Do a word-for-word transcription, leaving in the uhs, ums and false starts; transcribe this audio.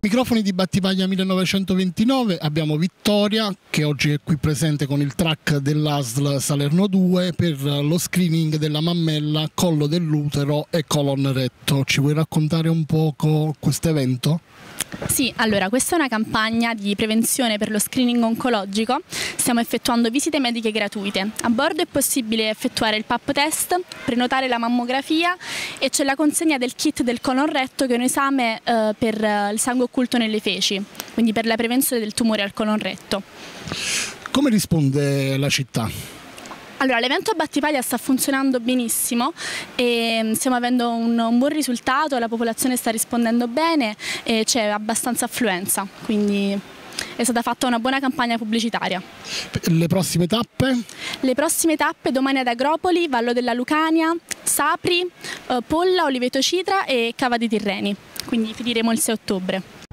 Microfoni di Battipaglia millenovecentoventinove abbiamo Vittoria che oggi è qui presente con il track dell'A S L Salerno due per lo screening della mammella, collo dell'utero e colon retto. Ci vuoi raccontare un poco questo evento? Sì, allora questa è una campagna di prevenzione per lo screening oncologico. Stiamo effettuando visite mediche gratuite. A bordo è possibile effettuare il pap test, prenotare la mammografia e c'è la consegna del kit del colon retto, che è un esame eh, per eh, il sangue occulto nelle feci, quindi per la prevenzione del tumore al colon retto. Come risponde la città? Allora, l'evento a Battipaglia sta funzionando benissimo e stiamo avendo un, un buon risultato, la popolazione sta rispondendo bene e c'è abbastanza affluenza, quindi è stata fatta una buona campagna pubblicitaria. Le prossime tappe? Le prossime tappe domani ad Agropoli, Vallo della Lucania, Sapri, eh, Polla, Oliveto Citra e Cava dei Tirreni, quindi finiremo il sei ottobre.